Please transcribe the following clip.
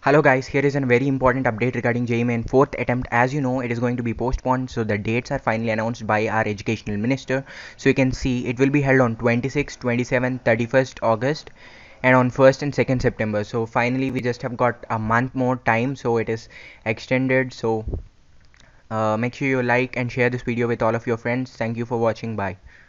Hello guys, here is a very important update regarding JEE Main 4th attempt. As you know, it is going to be postponed, so the dates are finally announced by our educational minister. So you can see it will be held on 26th, 27th, 31st August and on 1st and 2nd September. So finally we just have got a month more time, so it is extended. So make sure you like and share this video with all of your friends. Thank you for watching. Bye.